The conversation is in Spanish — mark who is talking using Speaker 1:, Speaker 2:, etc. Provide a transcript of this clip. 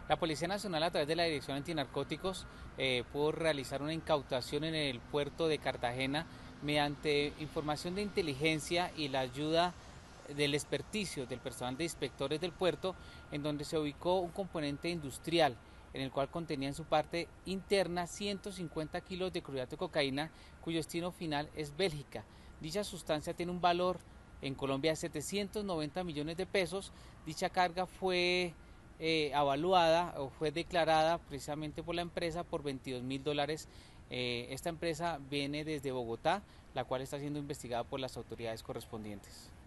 Speaker 1: La Policía Nacional, a través de la Dirección Antinarcóticos, pudo realizar una incautación en el puerto de Cartagena mediante información de inteligencia y la ayuda del experticio del personal de inspectores del puerto, en donde se ubicó un componente industrial en el cual contenía en su parte interna 150 kilos de crudato de cocaína, cuyo destino final es Bélgica. Dicha sustancia tiene un valor en Colombia de 790 millones de pesos. Dicha carga fue avaluada o fue declarada precisamente por la empresa por $22.000. Esta empresa viene desde Bogotá, la cual está siendo investigada por las autoridades correspondientes.